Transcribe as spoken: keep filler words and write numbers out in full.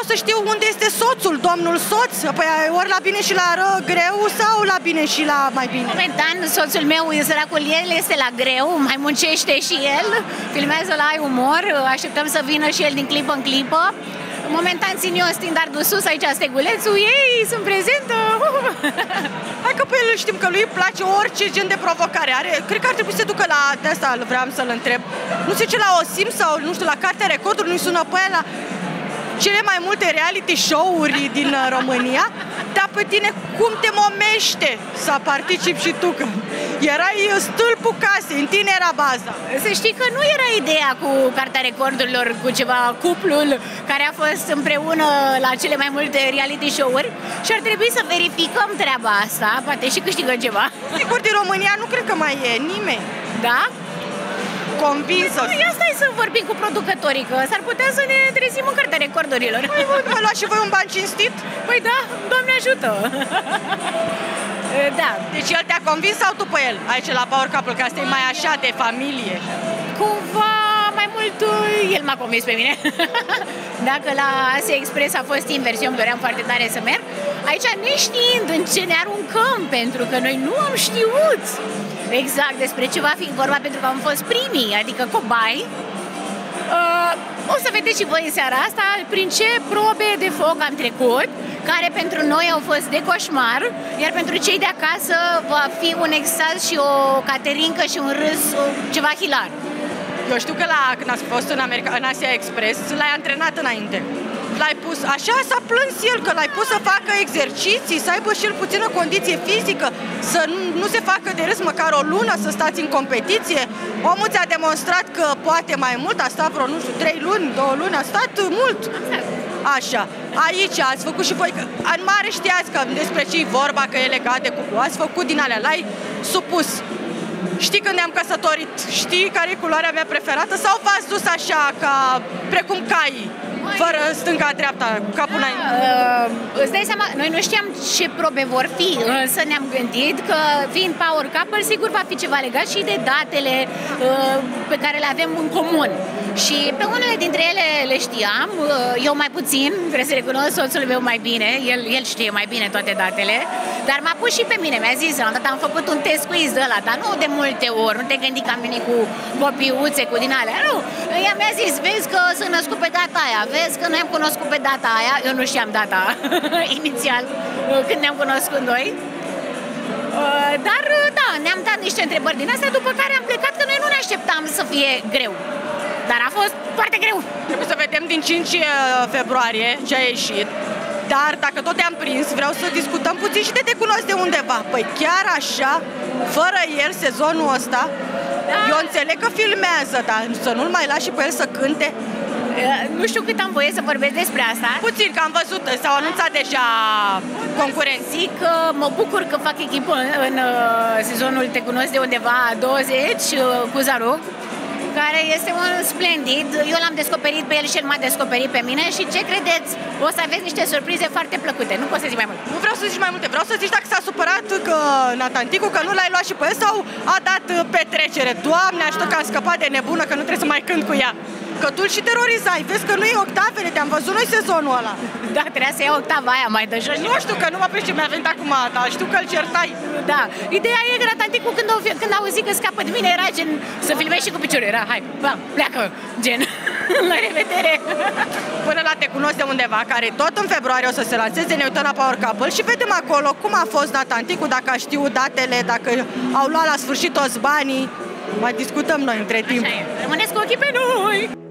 să știu unde este soțul, domnul soț. Păi ori la bine și la rău, greu sau la bine și la mai bine? Momentan, soțul meu, săracul, el este la greu, mai muncește și el, filmează la Ai Umor, așteptăm să vină și el din clipă în clipă. Momentan țin eu standardul sus, aici stegulețul, ei sunt prezentă. Hai că pe el știm că lui îi place orice gen de provocare are. Cred că ar trebui să se ducă la, de asta vreau să-l întreb, nu știu ce, la Osim sau nu știu, la Cartea Recordului, nu-i sună pe aia la cele mai multe reality show-uri din România, dar pe tine cum te momește să participi și tu? Că erai stâlpul casei, în tine era baza. Să știi că nu era ideea cu Cartea Recordurilor, cu ceva cuplul care a fost împreună la cele mai multe reality show-uri și ar trebui să verificăm treaba asta, poate și câștigăm ceva. Sigur, din România nu cred că mai e nimeni. Da? Convinsă. Păi, ia stai să vorbim cu producătorii, că s-ar putea să ne trezim în Cartea Recordurilor. Păi, vă luați și voi un ban cinstit? Păi da, Doamne ajută! Da. Deci el te-a convins sau tu pe el? Aici la Power Couple, că asta e mai așa de familie. Cumva mai mult el m-a convins pe mine. Dacă la Asia Express a fost invers, eu îmi doream foarte tare să merg. Aici neștiind în ce ne aruncăm, pentru că noi nu am știut exact despre ce va fi vorba, pentru că am fost primii, adică cobai. Uh, o să vedeți și voi în seara asta prin ce probe de foc am trecut, care pentru noi au fost de coșmar, iar pentru cei de acasă va fi un extaz și o caterincă și un râs, ceva hilar. Eu știu că la, când ați fost în, America, în Asia Express, l-ai antrenat înainte. L-ai pus, așa s-a plâns el, că l-ai pus să facă exerciții, să aibă și el puțină condiție fizică, să nu, nu se facă de râs măcar o lună, să stați în competiție. Omul ți-a demonstrat că poate mai mult, a stat vreo, nu știu, trei luni, două luni, a stat mult. Așa, aici ați făcut și voi, în mare știați că despre ce-i vorba, că e legat de cuplu, ați făcut din alea, l-ai supus. Știi când ne-am căsătorit, știi care e culoarea mea preferată sau v-ați dus așa, ca precum caii? Fără stânga-dreapta, capul înainte. Uh, îți dai seama, noi nu știam ce probe vor fi, însă ne-am gândit că fiind Power Couple, sigur va fi ceva legat și de datele uh, pe care le avem în comun. Și pe unele dintre ele le știam, uh, eu mai puțin, trebuie să recunosc, soțul meu mai bine, el, el știe mai bine toate datele, dar m-a pus și pe mine, mi-a zis, la un dat am făcut un test quiz de ăla, dar nu de multe ori, nu te gândi că am venit cu copiuțe, cu din alea, nu. Ea mi-a zis, vezi că s-a născut pe data aia, vezi că noi am cunoscut pe data aia, eu nu știam data inițial când ne-am cunoscut noi, dar da, ne-am dat niște întrebări din astea, după care am plecat, că noi nu ne așteptam să fie greu, dar a fost foarte greu. Trebuie să vedem din cinci februarie ce a ieșit, dar dacă tot te-am prins, vreau să discutăm puțin și de Te cunosc de undeva. Păi chiar așa, fără el, sezonul ăsta, da. Eu înțeleg că filmează, dar să nu-l mai lași și pe el să cânte. Nu știu cât am voie să vorbesc despre asta. Puțin, că am văzut, s-au anunțat deja concurenții. Zic că mă bucur că fac echipă în, în sezonul Te cunosc de undeva douăzeci cu Zarug, care este un splendid. Eu l-am descoperit pe el și el m-a descoperit pe mine și ce credeți? O să aveți niște surprize foarte plăcute. Nu pot să zic mai mult. Nu vreau să zici mai multe. Vreau să zici dacă s-a supărat că Natanticu, că nu l-ai luat și pe el sau a dat petrecere. Doamne, ajută că am scăpat de nebună, că nu trebuie să mai cânt cu ea. Că tu și terorizai. Vezi că nu e octavele, te-am văzut noi sezonul ăla. Da, trebuia să iau octava aia mai de jos. Nu știu, că nu mă prins ce mi-a venit acum, dar știu că îl certai. Da, ideea e că Natanticu când, când a auzit că scapă de mine era gen să filmezi și cu piciorul. Era, hai, bă, pleacă, gen, la revedere. Până la Te cunosc de undeva, care tot în februarie o să se lanseze, ne uităm la Power Couple și vedem acolo cum a fost Natanticu, dacă a știut datele, dacă au luat la sfârșit toți banii. Mai discutăm noi între timp. Așa e. Rămâneți cu ochii pe noi!